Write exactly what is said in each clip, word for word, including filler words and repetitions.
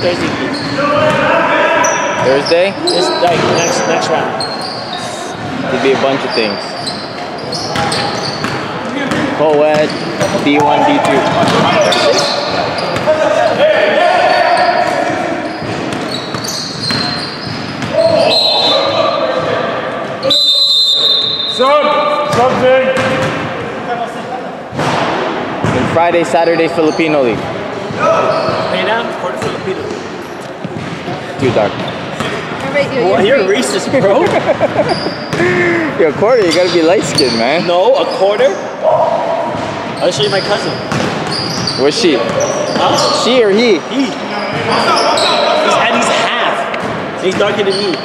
Thursday, please. Thursday? This like next next round. Could be a bunch of things. Co-ed, D one, D two. Sub! Something! And Friday, Saturday, Filipino League. Hey now, quarter Filipino. Too dark. Alright, you're, Well, you're racist, bro. Yo, quarter, you gotta be light skinned, man. No, a quarter? I'll show you my cousin. What's she? Huh? She or he? He. He's, and he's half. So he's darker than me.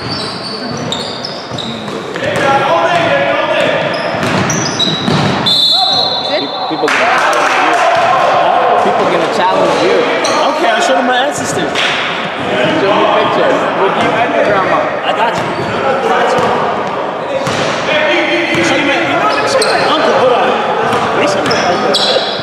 People gonna challenge you. People gonna challenge you. Okay, I'll show them my ancestors. Show me pictures. With you and your grandma. I got you. I got you. I'll show you my, you know, let me show you my uncle. Hold on. Let me show you my uncle.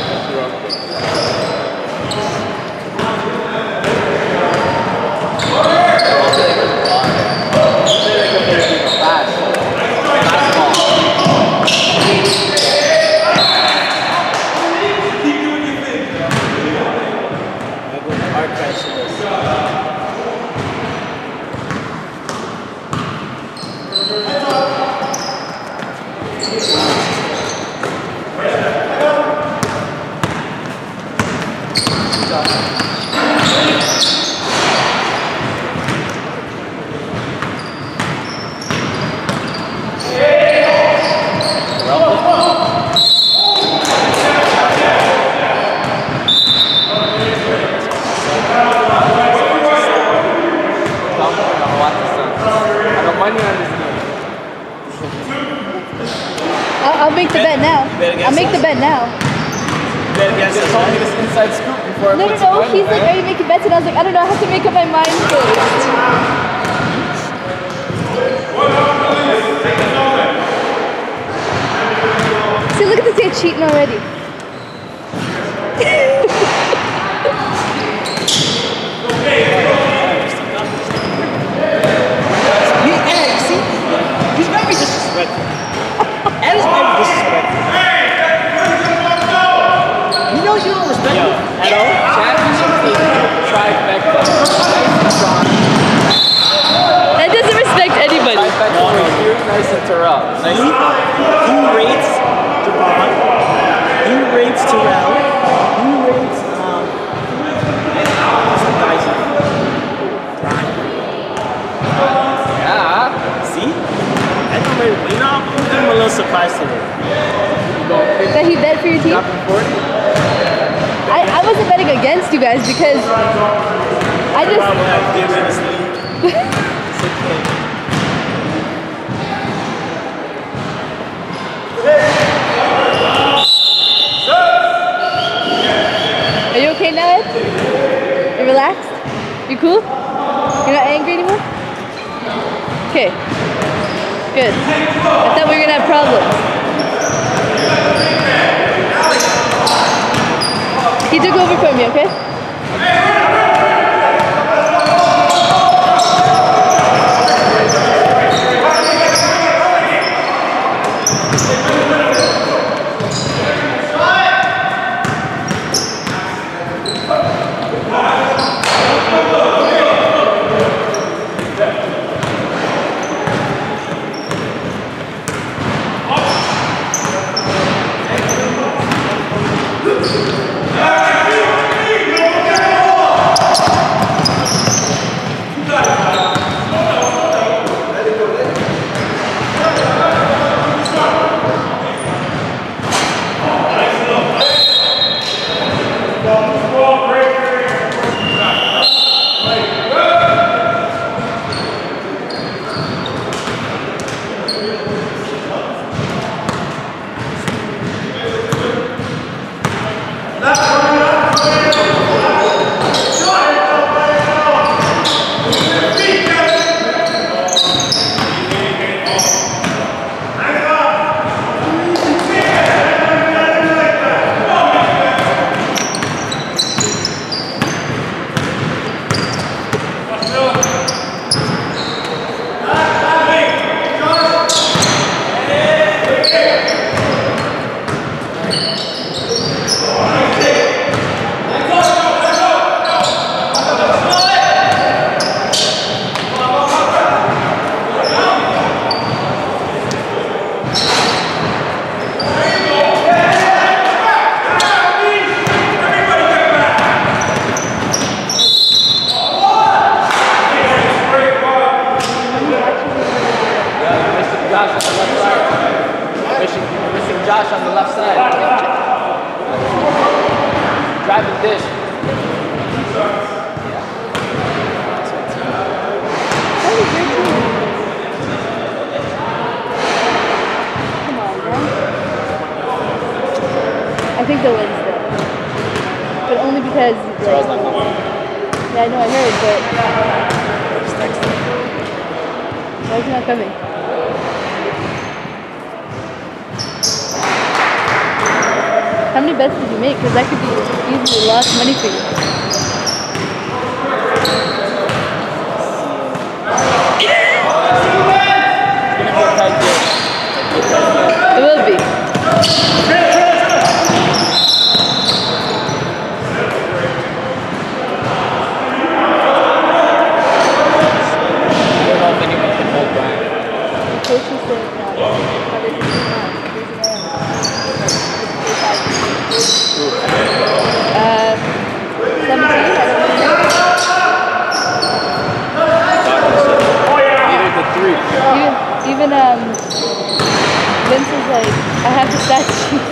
I'll make the bet now. I'll make the bet now. Just told me this inside scoop before I No, no, put some no. money, He's like, man. are you making bets? And I was like, I don't know. I have to make up my mind first. See, look at this guy cheating already. He, hey, see? He's very disrespectful. And he's very disrespectful. He knows you don't respect him at all. Championship team, trifecta. That doesn't respect anybody. Trifecta with you, nice and Terrell. Nice. He, he rates Devon. He rates Terrell. He rates, um, some guys. Yeah. See? I know maybe, you know, I'm giving him a little surprise today. That he bet for your team? Dropping forty? I, I wasn't betting against you guys because I just... Probably have dibs in this league. Are you okay now, Ed? You relaxed? You cool? You're not angry anymore? Okay. Good. I thought we were gonna have problems. He took over from me, okay? like this. That was your team. Come on, man. I think they'll win still. But only because... Charles not coming. Yeah, I know, I heard, but... Just text him. Why is he not coming? How many bets did you make? Because that could be easily lost money for you. It will be. Uh, seventeen, I don't know. Either the three. Even, even um, Vince is like, I have the stat sheet.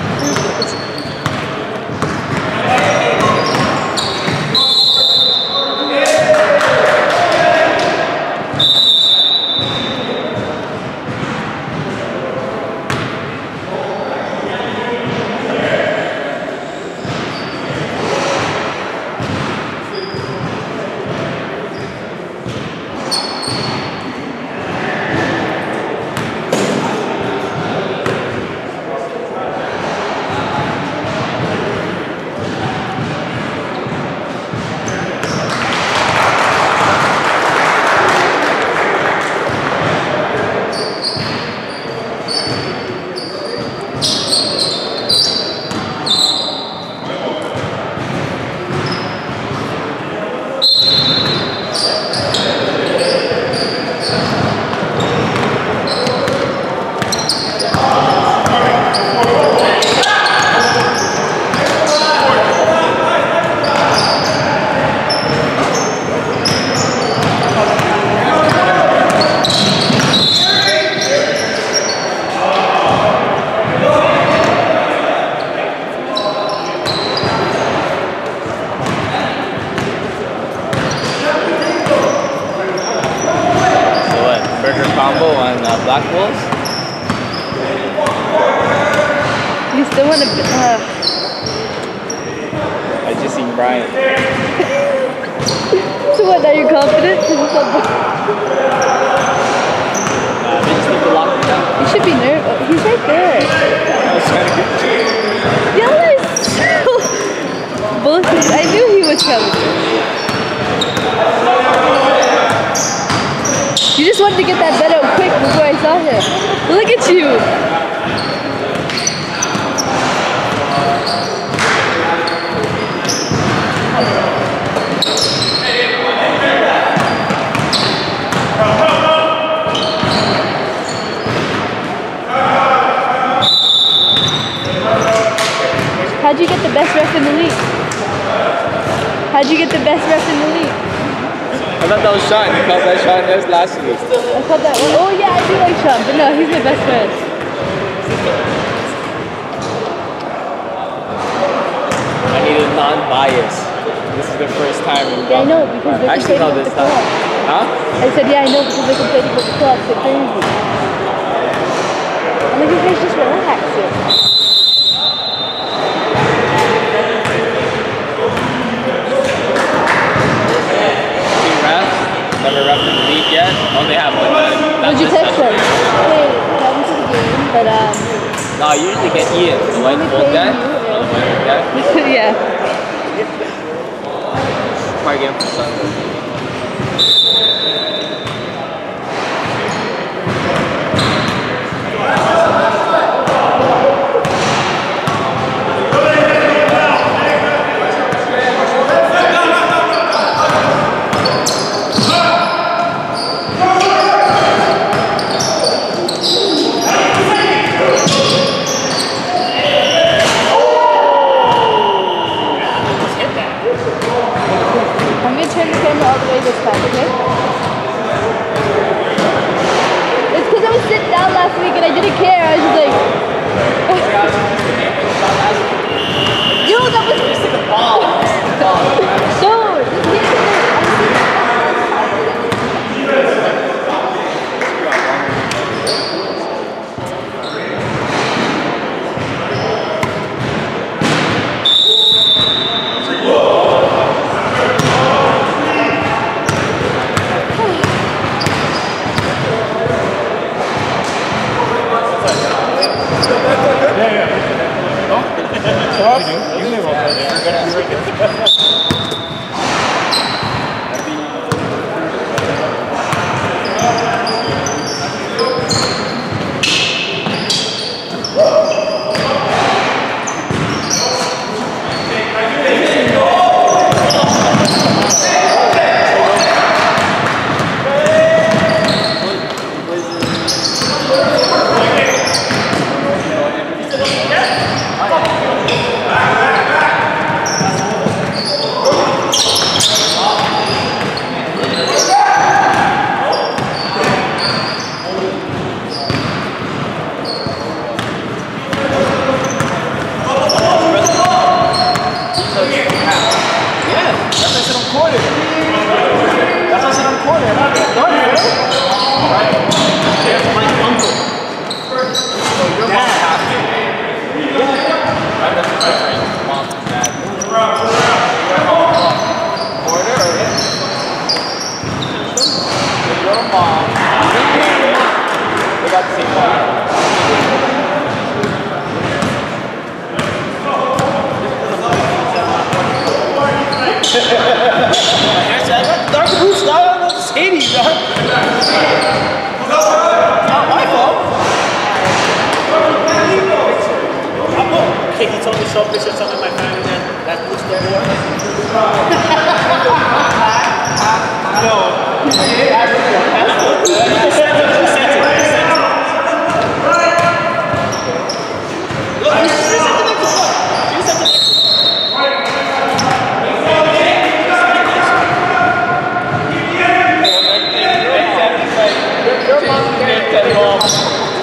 Combo on uh, Black Wolves. You still want to... Uh, I just seen Brian. so what, now you're confident? Uh, they just need to lock him down. You should be nervous. He's right there. I was trying to get you. Y'all are so... bullshit. I knew he was coming. You just wanted to get that bet out quick before I saw him. Look at you. How'd you get the best ref in the league? How'd you get the best ref in the league? I thought that was Sean. You called that Sean as last week. I thought that one. Oh yeah, I do like Sean, but no, he's my best friend. I needed non-bias. This is the first time in Yeah, I know, because they're Actually, no, complaining this about the time. club. Huh? I said, yeah, I know, because they're complaining about the club. They're crazy. I'm like, you guys just relax here. Never repped in the league yet. Only have one. Would you text them? Hey, come to the game, but um. No, I usually get Ian, the white old guy. The white old guy. Yeah. Probably get him for Sunday. This time, okay? It's because I was sitting down last week and I didn't care. I was just like, yo, that was the ball. that's the difference. Mom and dad. Order it. Your mom, your parents, they got the same one. I got dark boots, dog. I don't know the Mercedes, dog. Not my fault. Okay, he told me to show a picture of some of my family that that boots there wore. No. He sent it. He sent it. He sent it. Look, he sent the next one. He sent the next one. Your mom's getting ten balls. This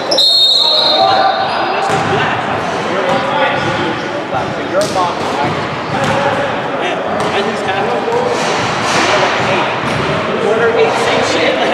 is black. Your mom is actually Yeah. And he's half. Order eight. Order eight, same shit.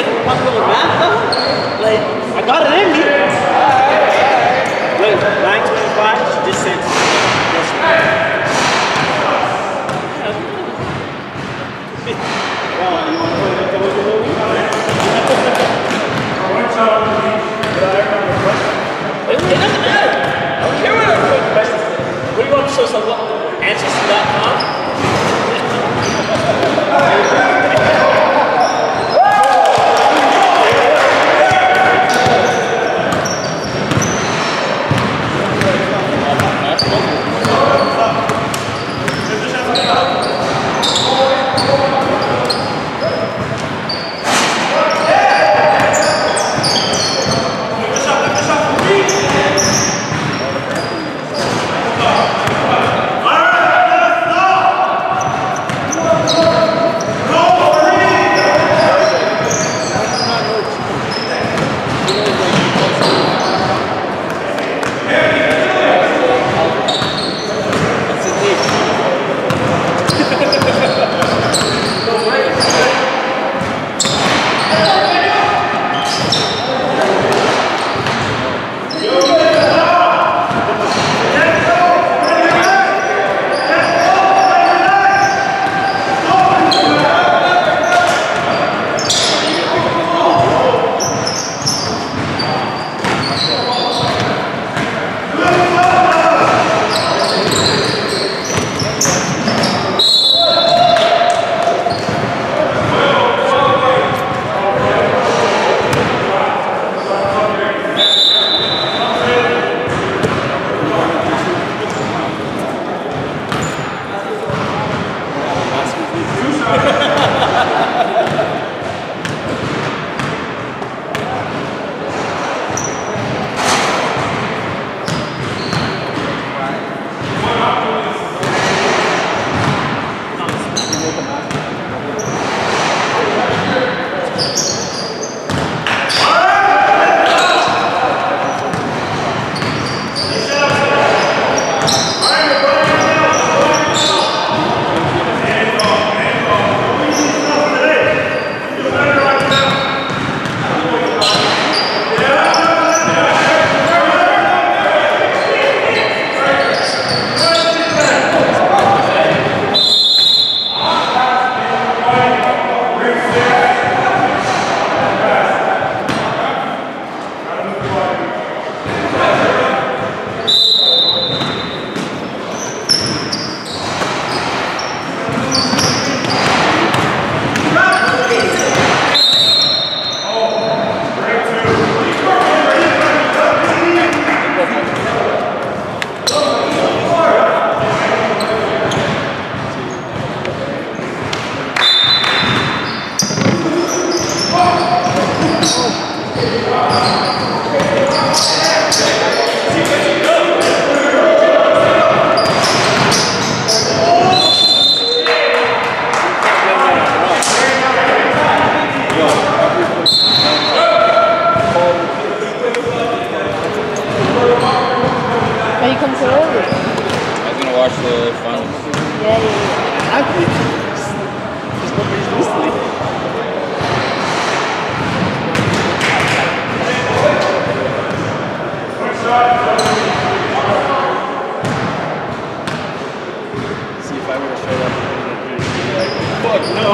No.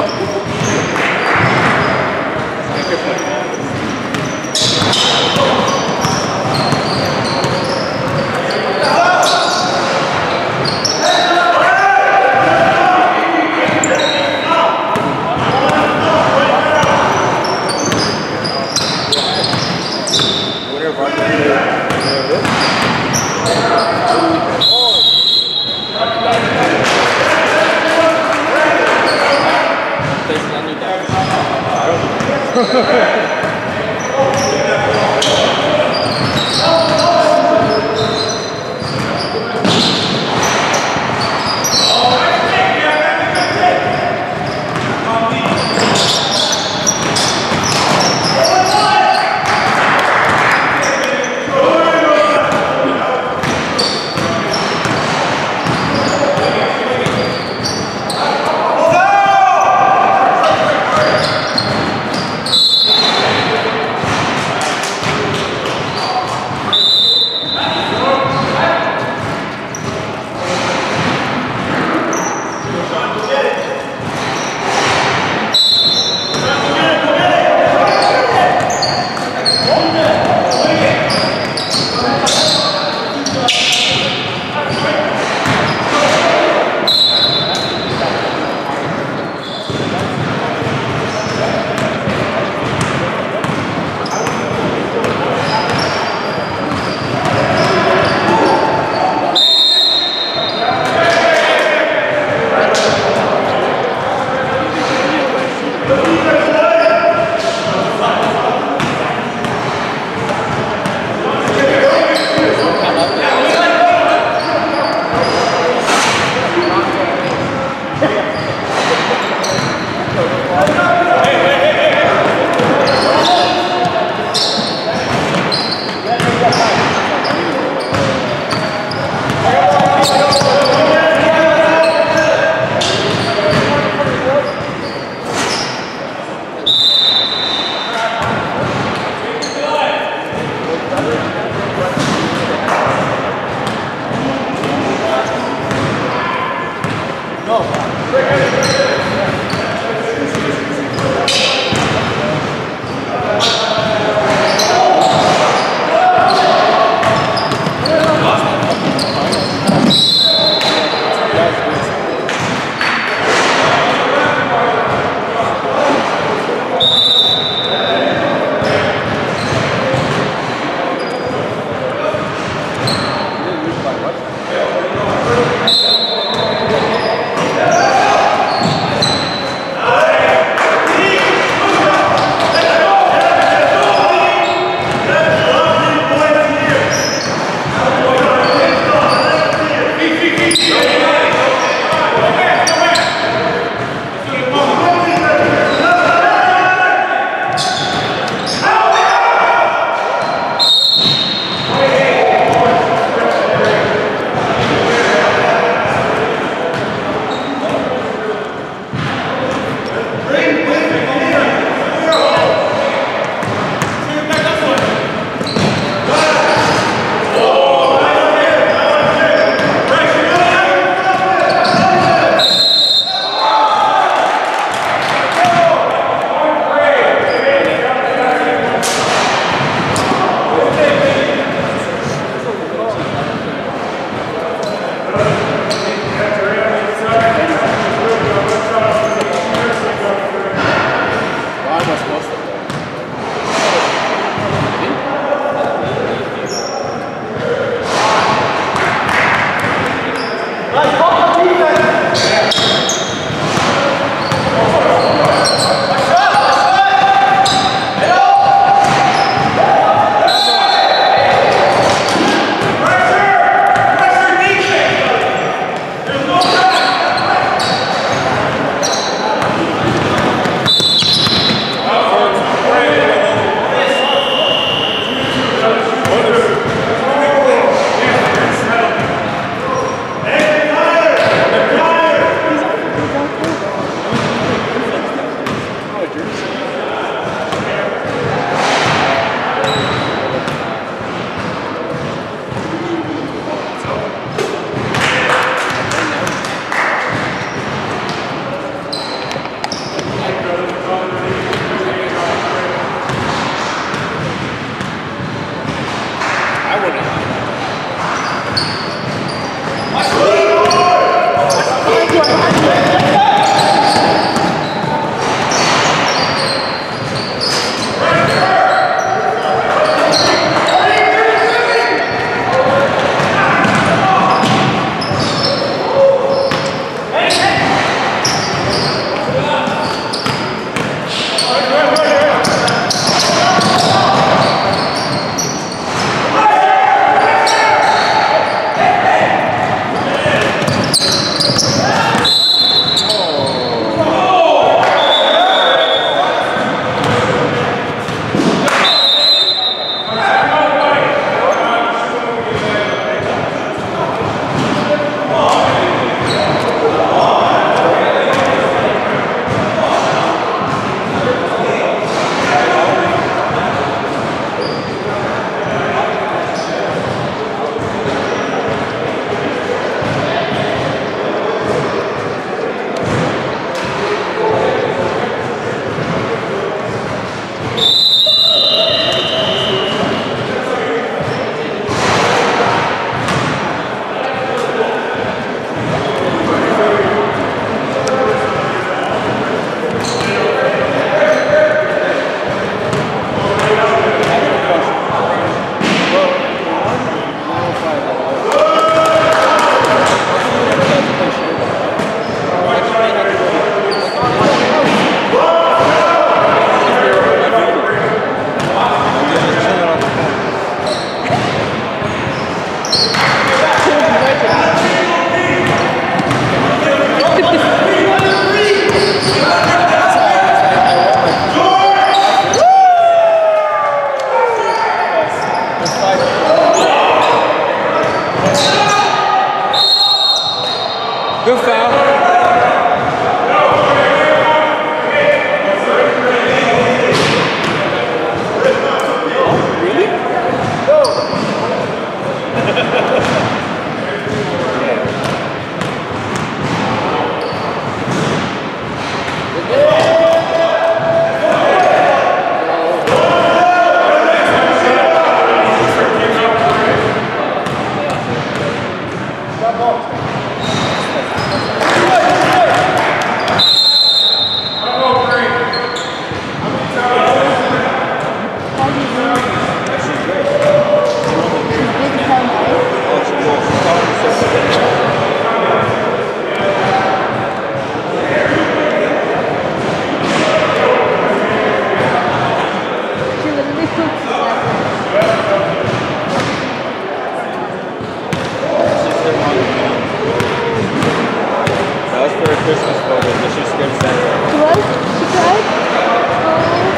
photos, but she's scared to send them. She was? She cried? Oh.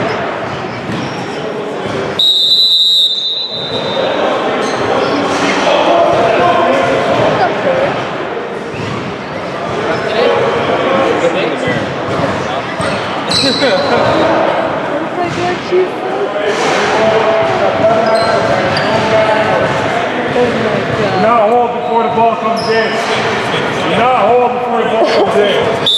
Good thing the mirror. Oh my god, she's so Do not hold before the ball comes in. Do not hold before the ball comes in.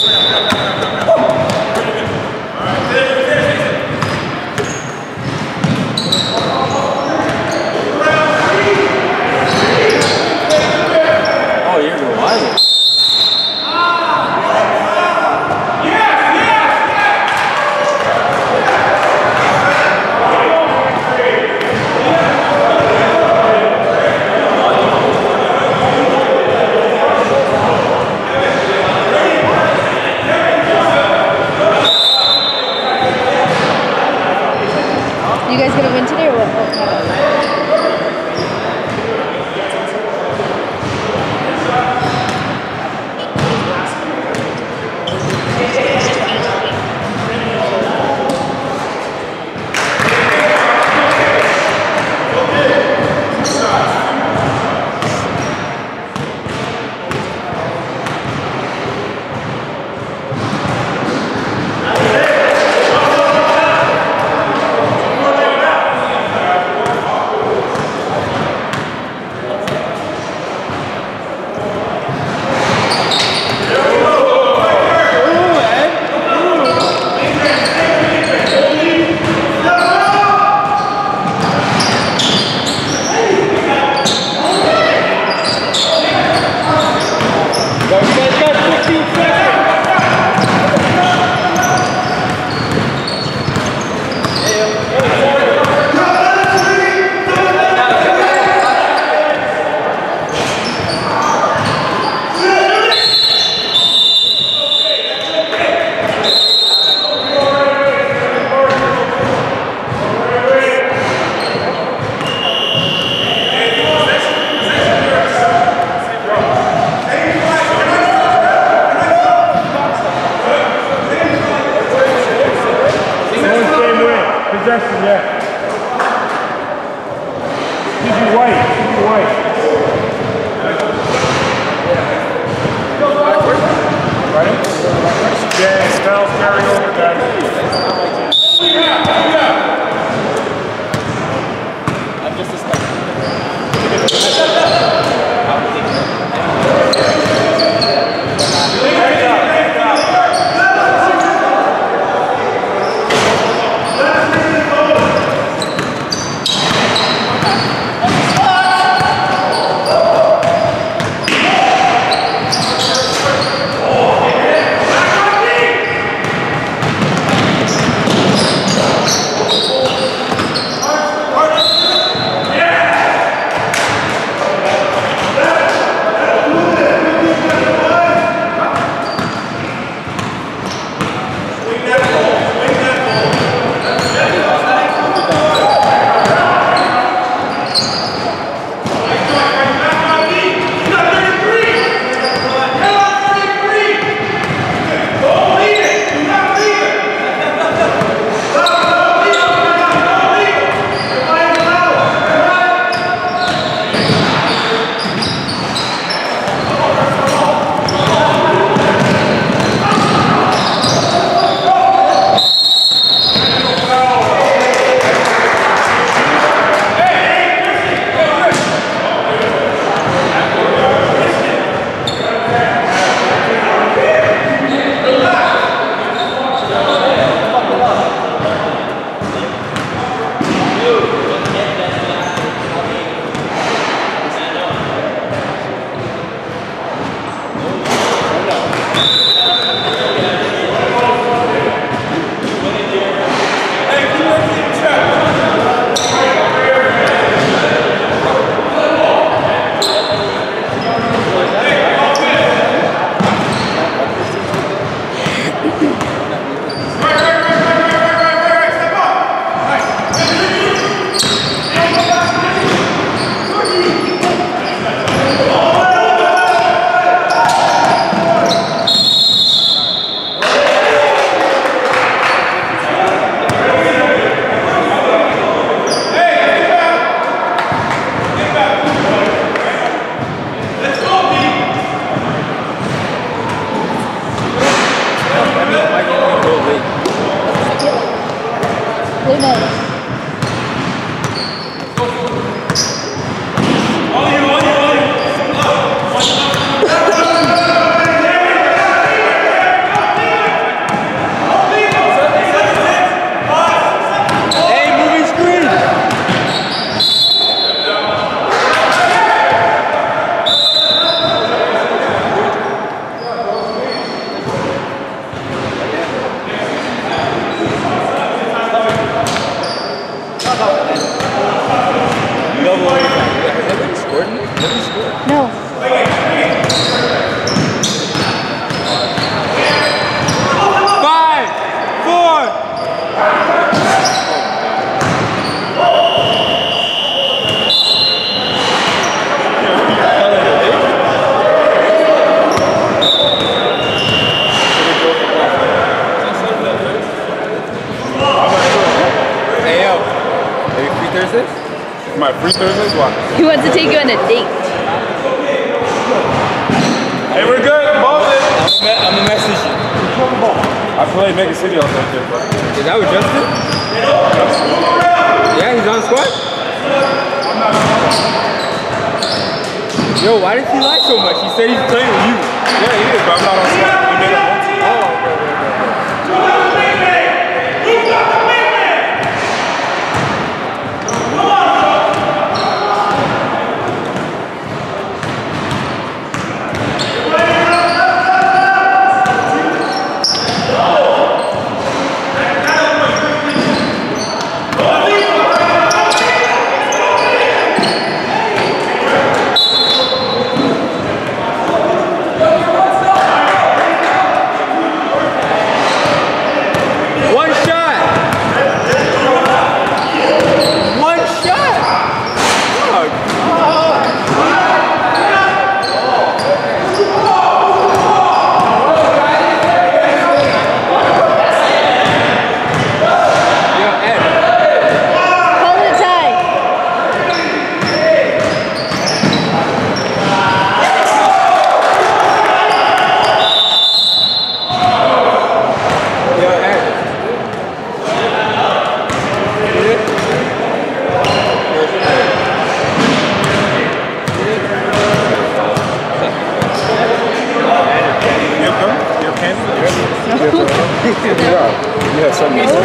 Oh, you're wild. You guys gonna win today or what? Oh. Possession, yeah. Should be white, should be white. Right? Yeah, spells carry over that. I'm just a step. Play nice. No. Five, four. Hey yo, are you free Thursdays? My free Thursdays? Why? He wants to take you on a date. Hey, we're good. Both it. I'm gonna message you. I play Mega City on Thursday, bro. Is that with Justin? Yeah, he's on squad? Yo, why did he lie so much? He said he's playing with you. Yeah, he is, but I'm not on squad. We made our own team. Oh, okay, okay, okay. You had something to say?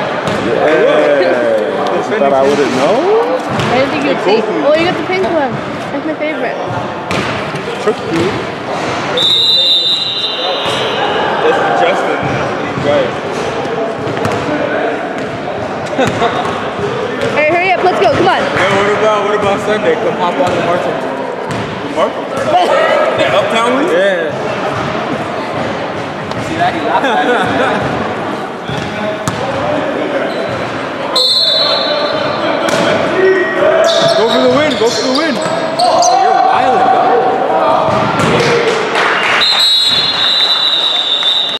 Yeah. You thought I wouldn't know? I didn't think you'd see. Oh, you got the pink one. That's my favorite. Tricky. This is Justin. Right. Alright, hurry up. Let's go. Come on. Yo, what about what about Sunday? Come hop on the Marshall. Marco? That Uptown league? Yeah. See that? He laughed at it. Go for the win. Go for the win.